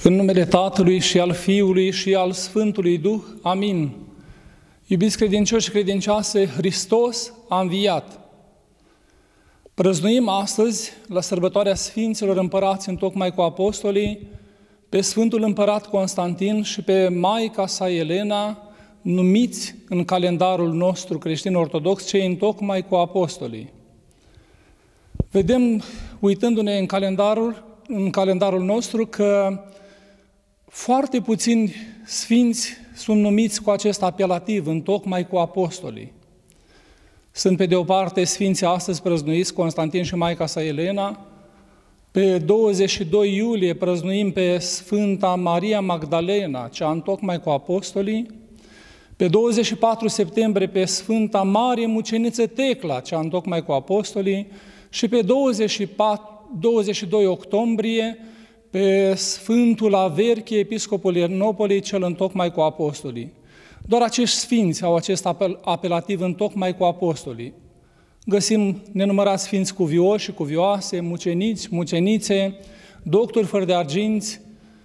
În numele Tatălui și al Fiului și al Sfântului Duh. Amin. Iubiți credincioși și credincioase, Hristos a înviat. Prăznuim astăzi, la sărbătoarea Sfinților Împărați întocmai cu apostolii, pe Sfântul Împărat Constantin și pe Maica sa Elena, numiți în calendarul nostru creștin-ortodox cei întocmai cu apostolii. Vedem, uitându-ne în calendarul nostru, că foarte puțini sfinți sunt numiți cu acest apelativ, întocmai cu apostolii. Sunt pe de o parte sfinții astăzi prăznuiți, Constantin și Maica sa Elena. Pe 22 iulie prăznuim pe Sfânta Maria Magdalena, cea întocmai cu apostolii. Pe 24 septembrie pe Sfânta Marie Muceniță Tecla, cea întocmai cu apostolii. Și pe 22 octombrie pe Sfântul Averchie, episcopul Iernopolii, cel întocmai cu apostolii. Doar acești sfinți au acest apelativ întocmai cu apostolii. Găsim nenumărați sfinți cuvioși și cuvioase, muceniți, mucenițe, doctori fără de arginți,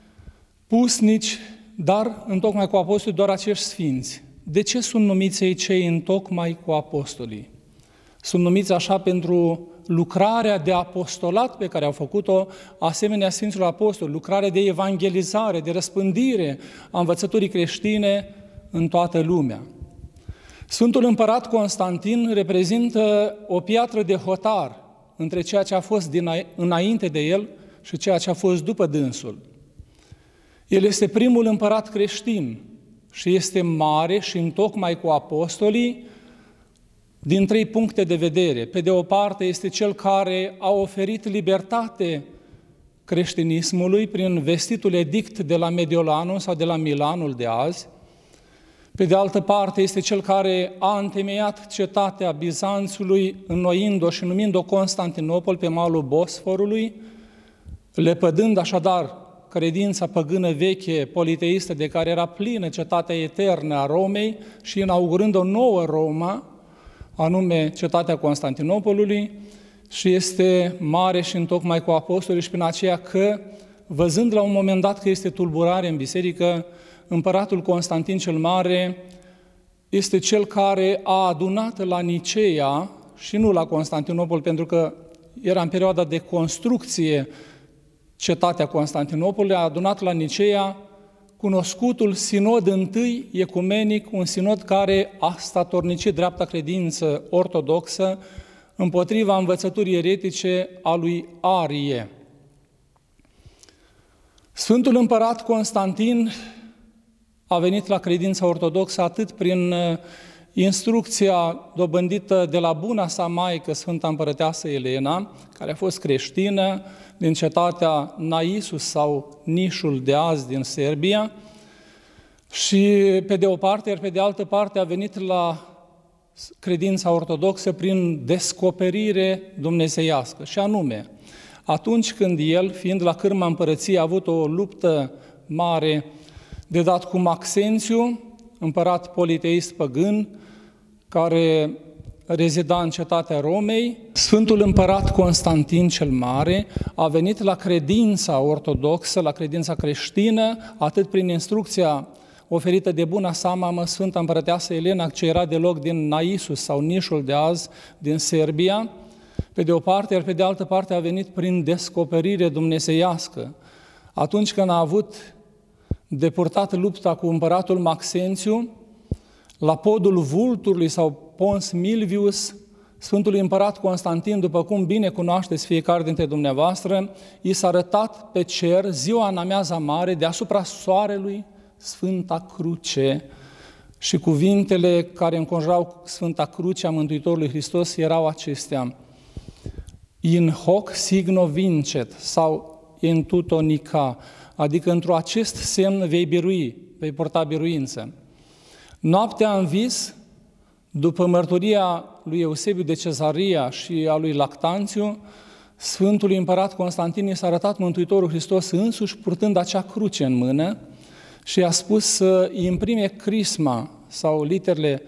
pusnici, dar întocmai cu apostolii doar acești sfinți. De ce sunt numiți ei cei întocmai cu apostolii? Sunt numiți așa pentru lucrarea de apostolat pe care au făcut-o asemenea Sfinților Apostoli, lucrarea de evangelizare, de răspândire a învățăturii creștine în toată lumea. Sfântul Împărat Constantin reprezintă o piatră de hotar între ceea ce a fost înainte de el și ceea ce a fost după dânsul. El este primul împărat creștin și este mare și întocmai cu apostolii din 3 puncte de vedere. Pe de o parte este cel care a oferit libertate creștinismului prin vestitul edict de la Mediolanul sau de la Milanul de azi. Pe de altă parte este cel care a întemeiat cetatea Bizanțului, înnoind-o și numind-o Constantinopol pe malul Bosforului, lepădând așadar credința păgână veche, politeistă, de care era plină cetatea eternă a Romei și inaugurând o nouă Roma, anume cetatea Constantinopolului, și este mare și întocmai cu apostolii și prin aceea că, văzând la un moment dat că este tulburare în biserică, împăratul Constantin cel Mare este cel care a adunat la Niceea și nu la Constantinopol, pentru că era în perioada de construcție cetatea Constantinopolului, a adunat la Niceea cunoscutul sinod întâi ecumenic, un sinod care a statornicit dreapta credință ortodoxă împotriva învățăturii eretice a lui Arie. Sfântul Împărat Constantin a venit la credința ortodoxă atât prin instrucția dobândită de la buna sa maică, Sfânta Împărăteasă Elena, care a fost creștină din cetatea Naisus sau Nișul de azi din Serbia, și pe de o parte, iar pe de altă parte a venit la credința ortodoxă prin descoperire dumnezeiască, și anume, atunci când el, fiind la cârma împărăției, a avut o luptă mare de dat cu Maxențiu, împărat politeist păgân, care rezida în cetatea Romei, Sfântul Împărat Constantin cel Mare a venit la credința ortodoxă, la credința creștină, atât prin instrucția oferită de buna sa mamă, Sfânta Împărăteasă Elena, ce era deloc din Naisus sau Nișul de azi, din Serbia, pe de o parte, iar pe de altă parte a venit prin descoperire dumnezeiască. Atunci când a avut de purtat lupta cu împăratul Maxențiu, la podul Vulturului sau Pons Milvius, Sfântul Împărat Constantin, după cum bine cunoașteți fiecare dintre dumneavoastră, i s-a arătat pe cer ziua în amiaza mare, deasupra soarelui, Sfânta Cruce, și cuvintele care înconjurau Sfânta Cruce a Mântuitorului Hristos erau acestea: In hoc signo vincet, sau in tutonica, adică într-o acest semn vei birui, vei purta biruință. Noaptea în vis, după mărturia lui Eusebiu de Cezaria și a lui Lactanțiu, Sfântului Împărat Constantin s-a arătat Mântuitorul Hristos însuși purtând acea cruce în mână și i-a spus să imprime crisma sau literele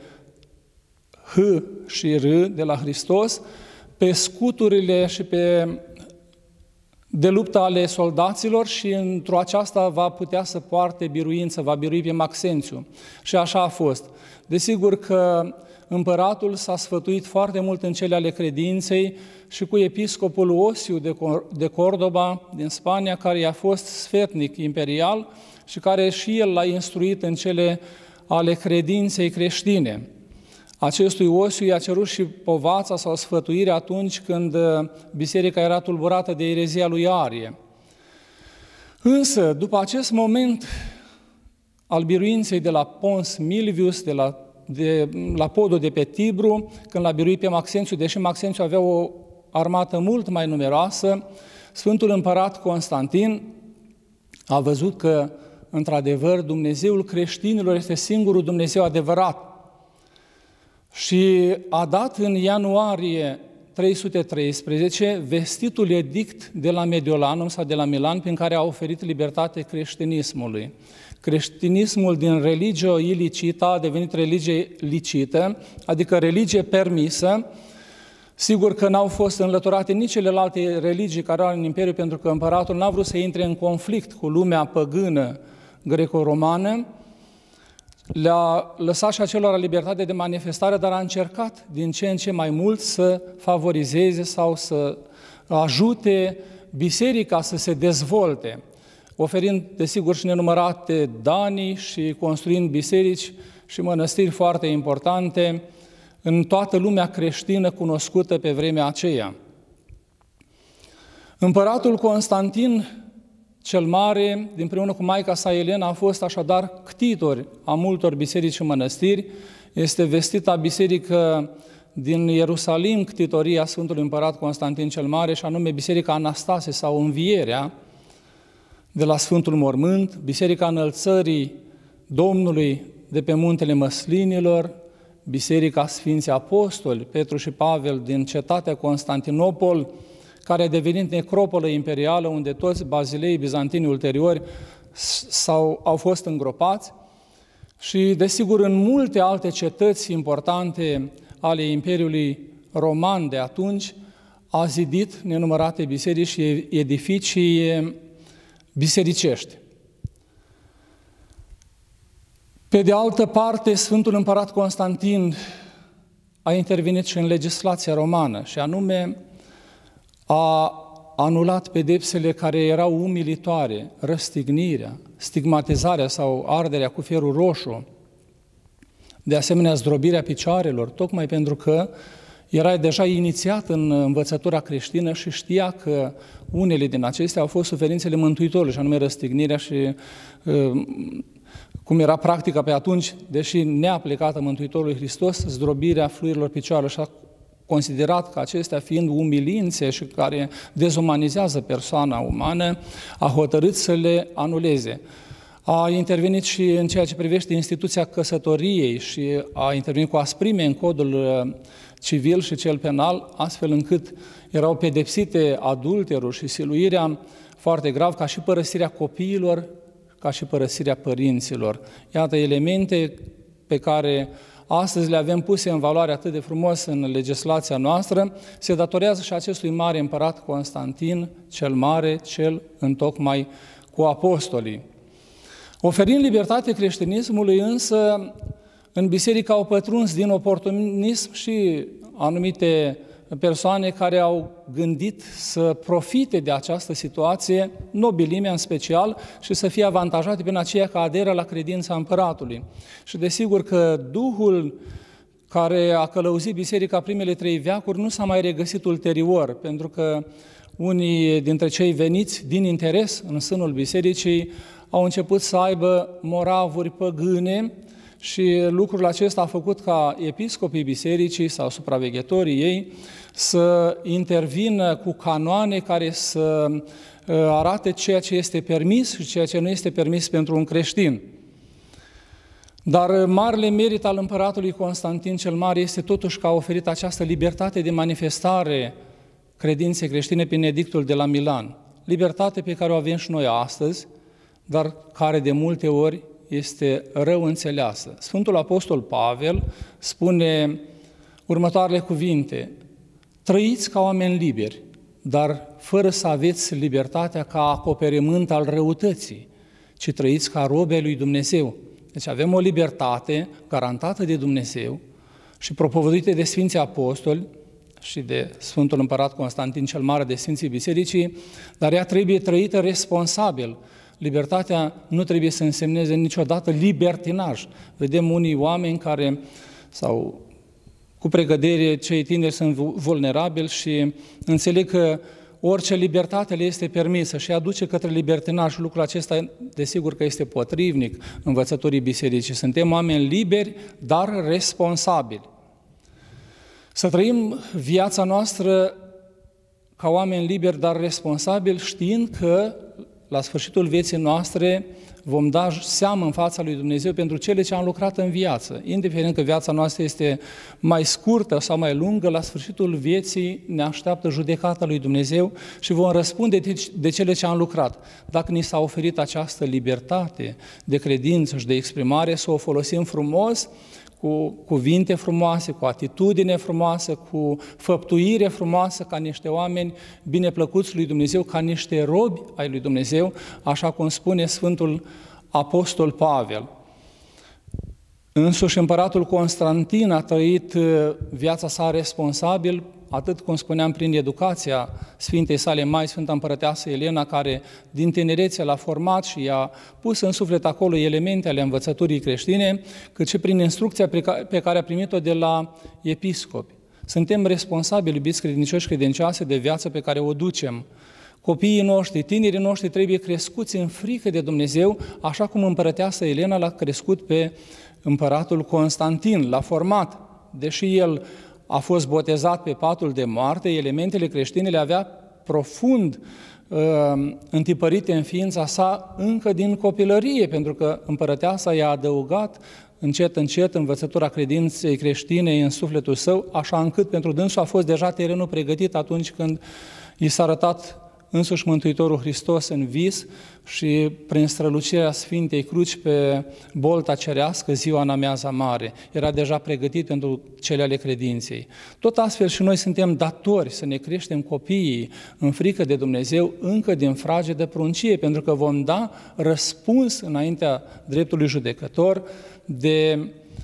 H și R de la Hristos pe scuturile și pe de luptă ale soldaților și într-o aceasta va putea să poarte biruință, va birui pe Maxențiu. Și așa a fost. Desigur că împăratul s-a sfătuit foarte mult în cele ale credinței și cu episcopul Osiu de Cordoba din Spania, care i-a fost sfetnic imperial și care și el l-a instruit în cele ale credinței creștine. Acestui Osiu i-a cerut și povața sau sfătuirea atunci când biserica era tulburată de erezia lui Arie. Însă, după acest moment al biruinței de la Pons Milvius, de la podul de pe Tibru, când l-a biruit pe Maxențiu, deși Maxențiu avea o armată mult mai numeroasă, Sfântul Împărat Constantin a văzut că, într-adevăr, Dumnezeul creștinilor este singurul Dumnezeu adevărat și a dat în ianuarie 313 vestitul edict de la Mediolanum sau de la Milan, prin care a oferit libertate creștinismului. Creștinismul din religio ilicită a devenit religie licită, adică religie permisă. Sigur că n-au fost înlăturate nici celelalte religii care erau în Imperiu, pentru că împăratul n-a vrut să intre în conflict cu lumea păgână greco-romană. Le-a lăsat și acelora libertate de manifestare, dar a încercat din ce în ce mai mult să favorizeze sau să ajute biserica să se dezvolte, oferind, desigur, și nenumărate danii și construind biserici și mănăstiri foarte importante în toată lumea creștină cunoscută pe vremea aceea. Împăratul Constantin cel Mare, împreună cu maica sa Elena, a fost așadar ctitor a multor biserici și mănăstiri. Este vestita biserică din Ierusalim, ctitoria Sfântului Împărat Constantin cel Mare, și anume Biserica Anastase sau Învierea de la Sfântul Mormânt, Biserica Înălțării Domnului de pe Muntele Măslinilor, Biserica Sfinții Apostoli Petru și Pavel din cetatea Constantinopol, care a devenit necropolă imperială, unde toți bazileii bizantini ulteriori au fost îngropați, și, desigur, în multe alte cetăți importante ale Imperiului Roman de atunci a zidit nenumărate biserici și edificii bisericești. Pe de altă parte, Sfântul Împărat Constantin a intervenit și în legislația romană, și anume a anulat pedepsele care erau umilitoare, răstignirea, stigmatizarea sau arderea cu ferul roșu, de asemenea zdrobirea picioarelor, tocmai pentru că era deja inițiat în învățătura creștină și știa că unele din acestea au fost suferințele Mântuitorului, și anume răstignirea și, cum era practica pe atunci, deși neaplicată Mântuitorului Hristos, zdrobirea fluirilor picioarelor, și a considerat că acestea fiind umilințe și care dezumanizează persoana umană, a hotărât să le anuleze. A intervenit și în ceea ce privește instituția căsătoriei și a intervenit cu asprime în codul civil și cel penal, astfel încât erau pedepsite adulterul și siluirea foarte grav, ca și părăsirea copiilor, ca și părăsirea părinților. Iată elemente pe care astăzi le avem puse în valoare atât de frumos în legislația noastră, se datorează și acestui mare împărat Constantin cel Mare, cel întocmai cu apostolii. Oferind libertate creștinismului, însă, în biserică au pătruns din oportunism și anumite persoane care au gândit să profite de această situație, nobilimea în special, și să fie avantajate prin aceea că aderă la credința împăratului. Și desigur că Duhul care a călăuzit biserica primele 3 veacuri nu s-a mai regăsit ulterior, pentru că unii dintre cei veniți din interes în sânul bisericii au început să aibă moravuri păgâne, și lucrul acesta a făcut ca episcopii bisericii sau supraveghetorii ei să intervină cu canoane care să arate ceea ce este permis și ceea ce nu este permis pentru un creștin. Dar marele merit al împăratului Constantin cel Mare este totuși că a oferit această libertate de manifestare credinței creștine prin edictul de la Milan. Libertate pe care o avem și noi astăzi, dar care de multe ori este rău înțeleasă. Sfântul Apostol Pavel spune următoarele cuvinte: trăiți ca oameni liberi, dar fără să aveți libertatea ca acoperământ al răutății, ci trăiți ca robi ai lui Dumnezeu. Deci avem o libertate garantată de Dumnezeu și propovăduită de Sfinții Apostoli și de Sfântul Împărat Constantin cel Mare, de Sfinții Bisericii, dar ea trebuie trăită responsabil. Libertatea nu trebuie să însemneze niciodată libertinaj. Vedem unii oameni care, sau cu pregădere, cei tineri sunt vulnerabili și înțeleg că orice libertate le este permisă și aduce către libertinaj. Lucrul acesta, desigur că este potrivnic învățătorii bisericii. Suntem oameni liberi, dar responsabili. Să trăim viața noastră ca oameni liberi, dar responsabili, știind că la sfârșitul vieții noastre vom da seamă în fața lui Dumnezeu pentru cele ce am lucrat în viață. Indiferent că viața noastră este mai scurtă sau mai lungă, la sfârșitul vieții ne așteaptă judecata lui Dumnezeu și vom răspunde de cele ce am lucrat. Dacă ni s-a oferit această libertate de credință și de exprimare, să o folosim frumos, cu cuvinte frumoase, cu atitudine frumoasă, cu făptuire frumoasă, ca niște oameni bineplăcuți lui Dumnezeu, ca niște robi ai lui Dumnezeu, așa cum spune Sfântul Apostol Pavel. Însuși împăratul Constantin a trăit viața sa responsabil, atât cum spuneam prin educația Sfintei sale mai, Sfânta Împărăteasă Elena, care din tinerețe l-a format și i-a pus în suflet acolo elemente ale învățăturii creștine, cât și prin instrucția pe care a primit-o de la episcopi. Suntem responsabili, iubiți credincioși credincioase, de viața pe care o ducem. Copiii noștri, tinerii noștri trebuie crescuți în frică de Dumnezeu, așa cum Împărăteasa Elena l-a crescut pe împăratul Constantin, l-a format. Deși el a fost botezat pe patul de moarte, elementele creștine le avea profund întipărite în ființa sa încă din copilărie, pentru că împărăteasa i-a adăugat încet, încet învățătura credinței creștine în sufletul său, așa încât pentru dânsul a fost deja terenul pregătit atunci când i s-a arătat însuși Mântuitorul Hristos în vis și prin strălucirea Sfintei Cruci pe bolta cerească, ziua în amiaza mare. Era deja pregătit pentru cele ale credinței. Tot astfel și noi suntem datori să ne creștem copiii în frică de Dumnezeu încă din fragedă pruncie, pentru că vom da răspuns înaintea dreptului judecător de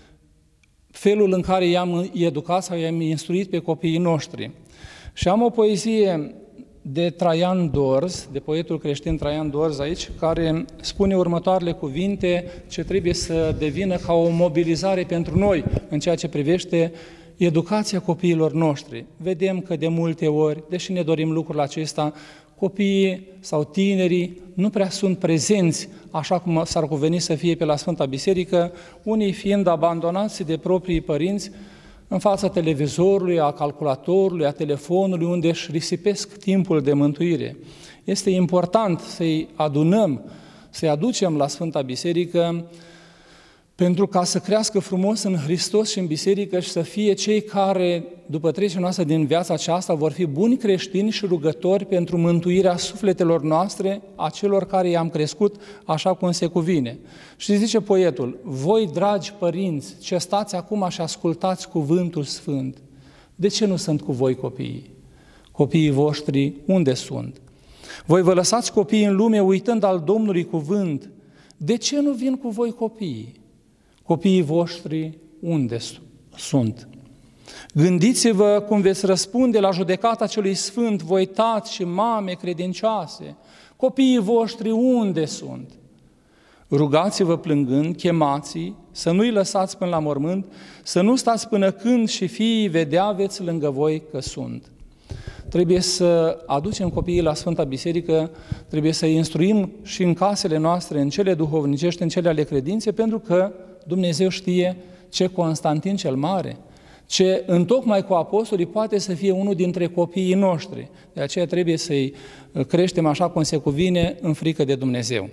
felul în care i-am educat sau i-am instruit pe copiii noștri. Și am o poezie de Traian Dorz, de poetul creștin Traian Dorz aici, care spune următoarele cuvinte ce trebuie să devină ca o mobilizare pentru noi în ceea ce privește educația copiilor noștri. Vedem că de multe ori, deși ne dorim lucrul acesta, copiii sau tinerii nu prea sunt prezenți așa cum s-ar cuveni să fie pe la Sfânta Biserică, unii fiind abandonați de proprii părinți în fața televizorului, a calculatorului, a telefonului, unde își risipesc timpul de mântuire. Este important să-i adunăm, să-i aducem la Sfânta Biserică, pentru ca să crească frumos în Hristos și în Biserică și să fie cei care, după trecerea noastră din viața aceasta, vor fi buni creștini și rugători pentru mântuirea sufletelor noastre, a celor care i-am crescut așa cum se cuvine. Și zice poetul: voi, dragi părinți, ce stați acum și ascultați cuvântul sfânt, de ce nu sunt cu voi copiii? Copiii voștri unde sunt? Voi vă lăsați copiii în lume uitând al Domnului cuvânt, de ce nu vin cu voi copiii? Copiii voștri unde sunt? Gândiți-vă cum veți răspunde la judecata celui sfânt, voi tați și mame credincioase. Copiii voștri unde sunt? Rugați-vă plângând, chemați-i, să nu-i lăsați până la mormânt, să nu stați până când și fiii vedea aveți lângă voi că sunt. Trebuie să aducem copiii la Sfânta Biserică, trebuie să-i instruim și în casele noastre, în cele duhovnicești, în cele ale credinței, pentru că Dumnezeu știe ce Constantin cel Mare, ce întocmai cu apostolii poate să fie unul dintre copiii noștri. De aceea trebuie să-i creștem așa cum se cuvine în frică de Dumnezeu.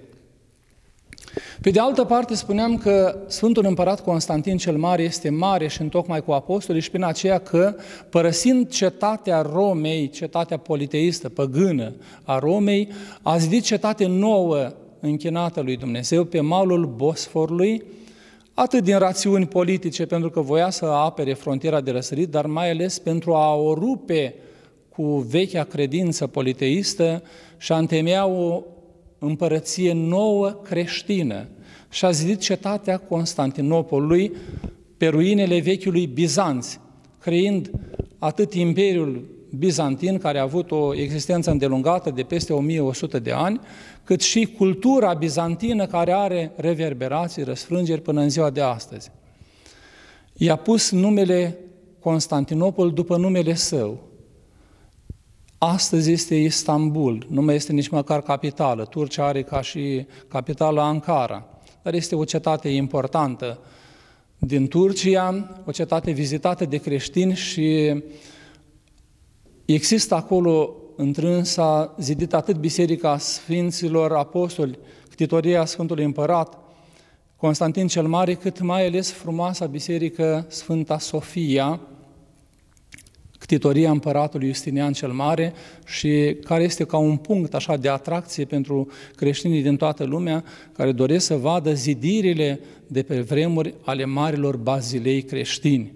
Pe de altă parte, spuneam că Sfântul Împărat Constantin cel Mare este mare și întocmai cu apostolii și prin aceea că, părăsind cetatea Romei, cetatea politeistă, păgână a Romei, a zidit cetate nouă închinată lui Dumnezeu pe malul Bosforului, atât din rațiuni politice, pentru că voia să apere frontiera de răsărit, dar mai ales pentru a o rupe cu vechea credință politeistă și a întemeiat o împărăție nouă creștină și a zidit cetatea Constantinopolului pe ruinele vechiului Bizanț, creând atât Imperiul Bizantin, care a avut o existență îndelungată de peste 1100 de ani, cât și cultura bizantină, care are reverberații, răsfrângeri până în ziua de astăzi. I-a pus numele Constantinopol după numele său. Astăzi este Istanbul, nu mai este nici măcar capitală. Turcia are ca și capitală Ankara, dar este o cetate importantă din Turcia, o cetate vizitată de creștini și există acolo întrânsa, zidită atât Biserica Sfinților Apostoli, ctitoria Sfântului Împărat Constantin cel Mare, cât mai ales frumoasa biserică Sfânta Sofia, ctitoria împăratului Justinian cel Mare, și care este ca un punct așa de atracție pentru creștinii din toată lumea care doresc să vadă zidirile de pe vremuri ale marilor bazilei creștini.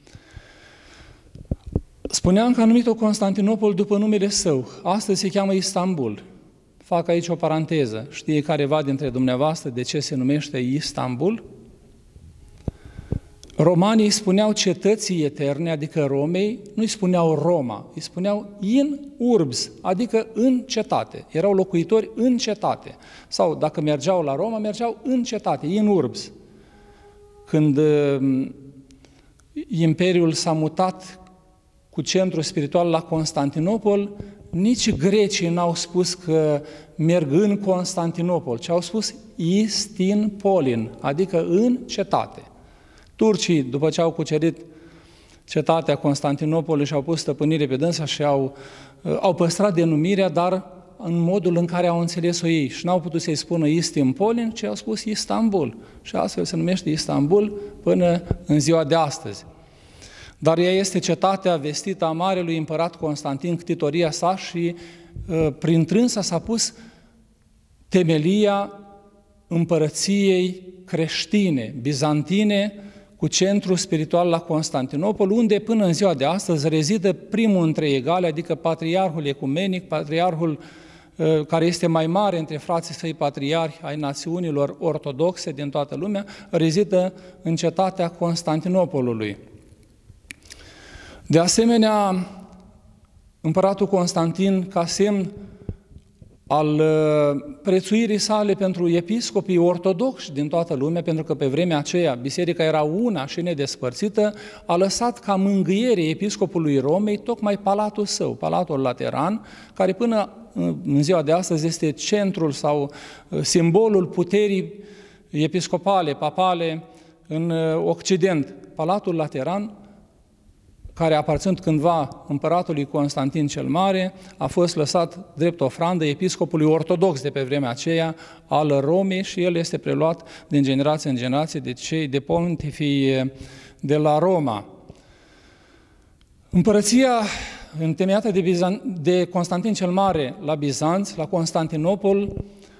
Spuneam că a numit-o Constantinopol după numele său. Astăzi se cheamă Istanbul. Fac aici o paranteză. Știe careva dintre dumneavoastră de ce se numește Istanbul? Romanii spuneau cetății eterne, adică Romei, nu îi spuneau Roma, îi spuneau in urbs, adică în cetate. Erau locuitori în cetate. Sau dacă mergeau la Roma, mergeau în cetate, in urbs. Când Imperiul s-a mutat cu centru spiritual la Constantinopol, nici grecii n-au spus că merg în Constantinopol, ci au spus Istinpolin, adică în cetate. Turcii, după ce au cucerit cetatea Constantinopolului și au pus stăpânire pe dânsa și au păstrat denumirea, dar în modul în care au înțeles-o ei și n-au putut să-i spună Istinpolin, ci au spus Istanbul. Și astfel se numește Istanbul până în ziua de astăzi. Dar ea este cetatea vestită a marelui împărat Constantin, ctitoria sa, și prin trânsa s-a pus temelia împărăției creștine, bizantine, cu centru spiritual la Constantinopol, unde până în ziua de astăzi rezidă primul între egale, adică patriarhul ecumenic, patriarhul care este mai mare între frații săi patriarhi ai națiunilor ortodoxe din toată lumea, rezidă în cetatea Constantinopolului. De asemenea, împăratul Constantin, ca semn al prețuirii sale pentru episcopii ortodoxi din toată lumea, pentru că pe vremea aceea biserica era una și nedespărțită, a lăsat ca mângâiere episcopului Romei tocmai palatul său, Palatul Lateran, care până în ziua de astăzi este centrul sau simbolul puterii episcopale, papale în Occident. Palatul Lateran, care aparținând cândva împăratului Constantin cel Mare, a fost lăsat drept ofrandă episcopului ortodox de pe vremea aceea al Romei și el este preluat din generație în generație de cei de pontifii de la Roma. Împărăția întemeiată de Constantin cel Mare la Bizanț, la Constantinopol,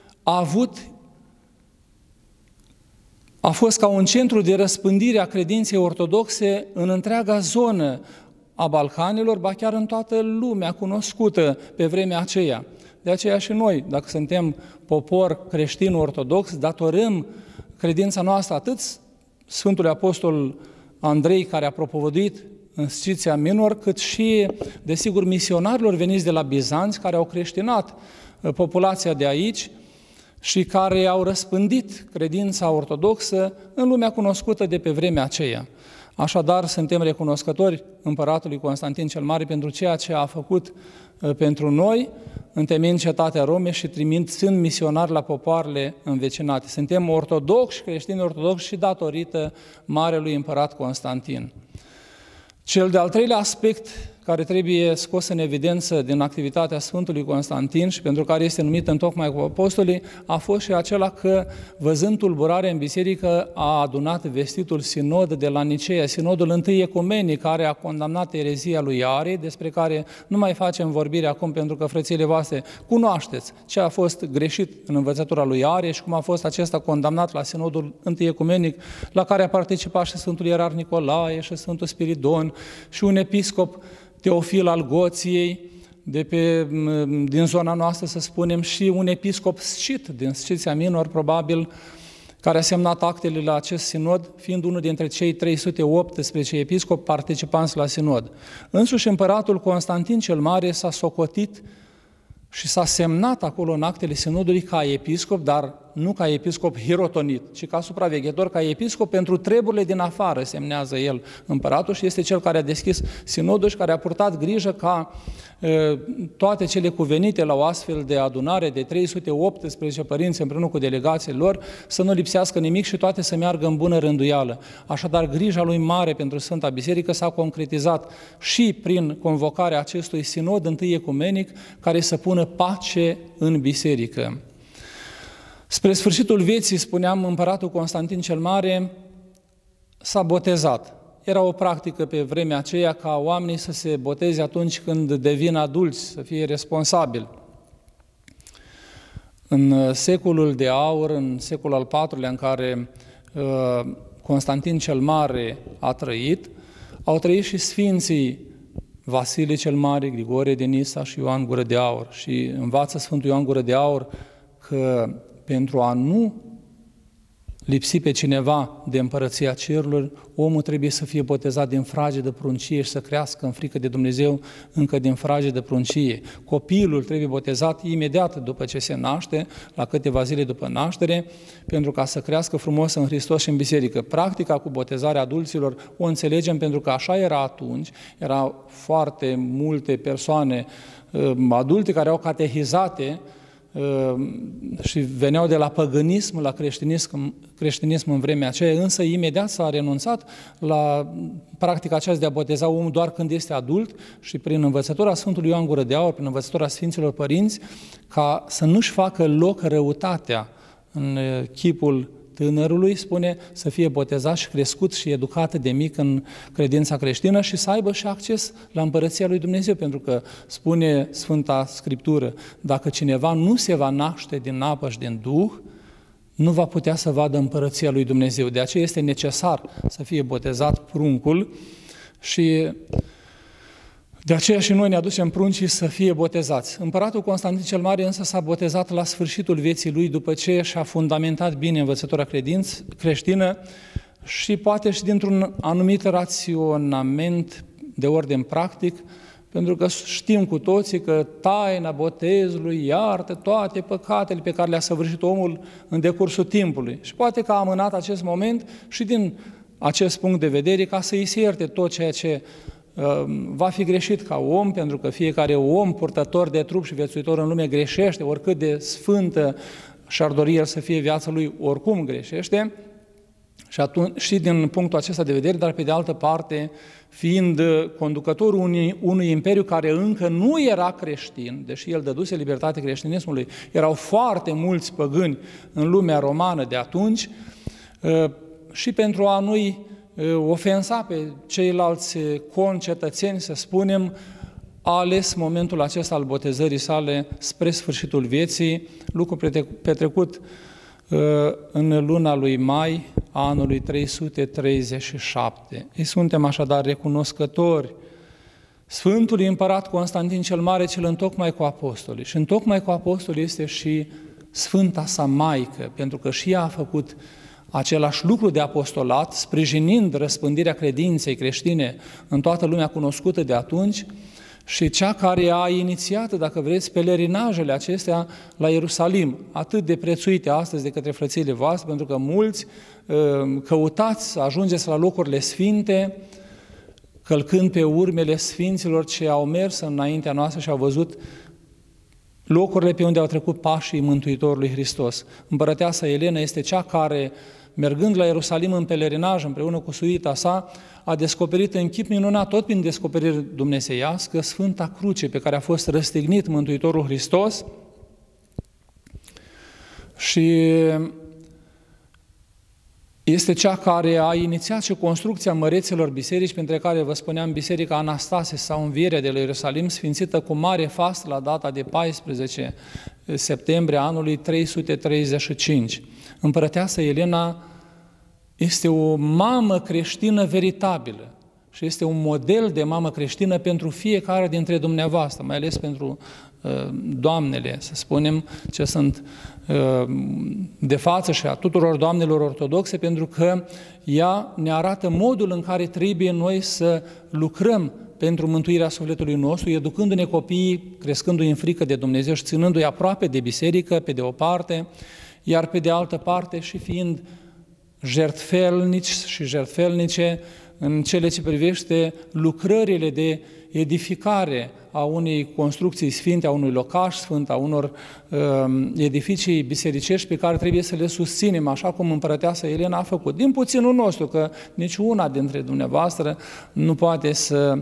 a fost ca un centru de răspândire a credinței ortodoxe în întreaga zonă a Balcanilor, ba chiar în toată lumea cunoscută pe vremea aceea. De aceea și noi, dacă suntem popor creștin ortodox, datorăm credința noastră atât Sfântului Apostol Andrei, care a propovăduit în Sciția Minor, cât și, desigur, misionarilor veniți de la Bizanț, care au creștinat populația de aici și care au răspândit credința ortodoxă în lumea cunoscută de pe vremea aceea. Așadar, suntem recunoscători împăratului Constantin cel Mare pentru ceea ce a făcut pentru noi, întemeind cetatea Romei și trimițând misionari la popoarele învecinate. Suntem ortodoxi, creștini ortodoxi și datorită marelui împărat Constantin. Cel de-al treilea aspect care trebuie scos în evidență din activitatea Sfântului Constantin și pentru care este numit întocmai cu apostolii, a fost și acela că, văzând tulburarea în biserică, a adunat vestitul sinod de la Niceea, sinodul întâi ecumenic, care a condamnat erezia lui Arie, despre care nu mai facem vorbire acum, pentru că frățiile voastre cunoașteți ce a fost greșit în învățătura lui Arie și cum a fost acesta condamnat la sinodul întâi ecumenic, la care a participat și Sfântul Ierarh Nicolae și Sfântul Spiridon și un episcop Teofil al Goției, din zona noastră, să spunem, și un episcop scit din Sciția Minor, probabil, care a semnat actele la acest sinod, fiind unul dintre cei 318 episcopi participanți la sinod. Însuși împăratul Constantin cel Mare s-a socotit și s-a semnat acolo în actele sinodului ca episcop, dar nu ca episcop hirotonit, ci ca supraveghetor, ca episcop pentru treburile din afară, semnează el împăratul, și este cel care a deschis sinodul și care a purtat grijă ca toate cele cuvenite la o astfel de adunare de 318 părinți împreună cu delegațiile lor să nu lipsească nimic și toate să meargă în bună rânduială. Așadar, grija lui mare pentru Sfânta Biserică s-a concretizat și prin convocarea acestui sinod întâi ecumenic, care să pună pace în biserică. Spre sfârșitul vieții, spuneam, împăratul Constantin cel Mare s-a botezat. Era o practică pe vremea aceea ca oamenii să se boteze atunci când devin adulți, să fie responsabili. În secolul de aur, în secolul al IV-lea, în care Constantin cel Mare a trăit, au trăit și sfinții Vasile cel Mare, Grigorie de Nisa și Ioan Gură de Aur. Și învață Sfântul Ioan Gură de Aur că pentru a nu lipsi pe cineva de împărăția cerurilor, omul trebuie să fie botezat din fragedă pruncie și să crească în frică de Dumnezeu încă din fragedă pruncie. Copilul trebuie botezat imediat după ce se naște, la câteva zile după naștere, pentru ca să crească frumos în Hristos și în biserică. Practica cu botezarea adulților o înțelegem pentru că așa era atunci, erau foarte multe persoane adulte care erau catehizate și veneau de la păgânism la creștinism în vremea aceea, însă imediat s-a renunțat la practica aceasta de a boteza omul doar când este adult și prin învățătura Sfântului Ioan Gură de Aur, prin învățătura Sfinților Părinți, ca să nu-și facă loc răutatea în chipul tânărului, spune, să fie botezat și crescut și educat de mic în credința creștină și să aibă și acces la împărăția lui Dumnezeu, pentru că spune Sfânta Scriptură, dacă cineva nu se va naște din apă și din Duh, nu va putea să vadă împărăția lui Dumnezeu. De aceea este necesar să fie botezat pruncul și de aceea și noi ne aducem pruncii să fie botezați. Împăratul Constantin cel Mare însă s-a botezat la sfârșitul vieții lui, după ce și-a fundamentat bine învățătura creștină și poate și dintr-un anumit raționament de ordin practic, pentru că știm cu toții că taina botezului iartă toate păcatele pe care le-a săvârșit omul în decursul timpului. Și poate că a amânat acest moment și din acest punct de vedere ca să îi se ierte tot ceea ce va fi greșit ca om, pentru că fiecare om purtător de trup și viețuitor în lume greșește, oricât de sfântă și-ar dori el să fie viața lui, oricum greșește. Și atunci, și din punctul acesta de vedere, dar pe de altă parte, fiind conducătorul unui imperiu care încă nu era creștin, deși el dăduse libertate creștinismului, erau foarte mulți păgâni în lumea romană de atunci, și pentru a nu-i ofensa pe ceilalți concetățeni, să spunem, a ales momentul acesta al botezării sale spre sfârșitul vieții, lucru petrecut în luna lui mai a anului 337. Îi suntem așadar recunoscători Sfântului Împărat Constantin cel Mare, cel întocmai cu apostolii. Și întocmai cu apostolii este și Sfânta sa Maică, pentru că și ea a făcut același lucru de apostolat, sprijinind răspândirea credinței creștine în toată lumea cunoscută de atunci, și cea care a inițiat, dacă vreți, pelerinajele acestea la Ierusalim, atât de prețuite astăzi de către frățiile voastre, pentru că mulți căutați să ajungeți la locurile sfinte, călcând pe urmele sfinților ce au mers înaintea noastră și au văzut locurile pe unde au trecut pașii Mântuitorului Hristos. Împărăteasa Elena este cea care, mergând la Ierusalim în pelerinaj împreună cu suita sa, a descoperit în chip minunat, tot prin descoperire dumnezeiască, Sfânta Cruce pe care a fost răstignit Mântuitorul Hristos și este cea care a inițiat și construcția măreților biserici, printre care vă spuneam Biserica Anastase sau Învierea de la Ierusalim, sfințită cu mare fast la data de 14 septembrie anului 335. Împărăteasa Elena este o mamă creștină veritabilă și este un model de mamă creștină pentru fiecare dintre dumneavoastră, mai ales pentru doamnele, să spunem, ce sunt de față și a tuturor doamnelor ortodoxe, pentru că ea ne arată modul în care trebuie noi să lucrăm pentru mântuirea sufletului nostru, educându-ne copiii, crescându-i în frică de Dumnezeu și ținându-i aproape de biserică, pe de o parte, iar pe de altă parte și fiind jertfelnici și jertfelnice în cele ce privește lucrările de edificare a unei construcții sfinte, a unui locaș sfânt, a unor edificii bisericești pe care trebuie să le susținem, așa cum împărăteasa Elena a făcut. Din puținul nostru, că nici una dintre dumneavoastră nu poate să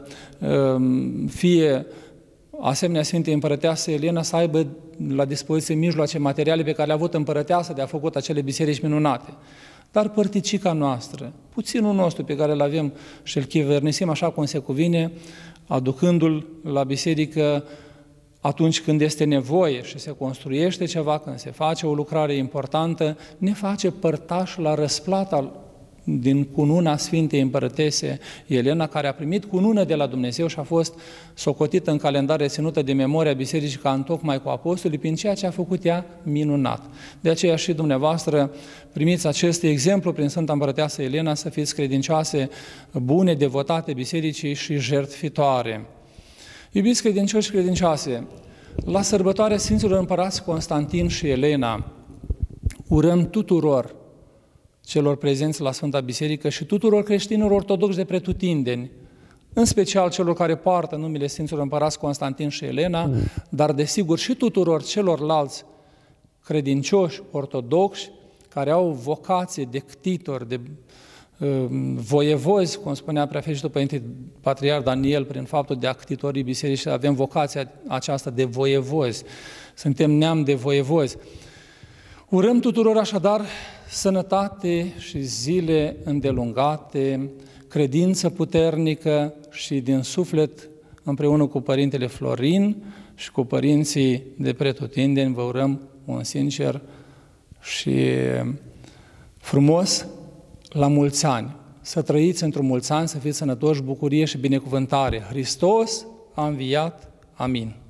fie asemenea Sfintei Împărăteasă Elena, să aibă la dispoziție mijloace materiale pe care le-a avut împărăteasa de a făcut acele biserici minunate. Dar părticica noastră, puținul nostru pe care îl avem și îl chivernisim așa cum se cuvine, aducându-l la biserică atunci când este nevoie și se construiește ceva, când se face o lucrare importantă, ne face părtași la răsplata din cununa Sfintei Împărătese Elena, care a primit cunună de la Dumnezeu și a fost socotită în calendar, reținută de memoria bisericii ca întocmai cu apostolii, prin ceea ce a făcut ea minunat. De aceea și dumneavoastră primiți acest exemplu prin Sfânta Împărăteasă Elena, să fiți credincioase bune, devotate bisericii și jertfitoare. Iubiți credincioși și credincioase, la sărbătoarea Sfinților Împărați Constantin și Elena urăm tuturor celor prezenți la Sfânta Biserică și tuturor creștinilor ortodoxi de pretutindeni, în special celor care poartă numele Sfinților Împărați Constantin și Elena, dar desigur și tuturor celorlalți credincioși ortodoxi care au vocație de ctitori, de voievozi, cum spunea Preafericitul Părinte Patriarh Daniel, prin faptul de a ctitorii bisericii, avem vocația aceasta de voievozi, suntem neam de voievozi. Urăm tuturor așadar sănătate și zile îndelungate, credință puternică și din suflet, împreună cu Părintele Florin și cu părinții de pretutindeni, vă urăm un sincer și frumos la mulți ani. Să trăiți într-un mulți ani, să fiți sănătoși, bucurie și binecuvântare. Hristos a înviat. Amin.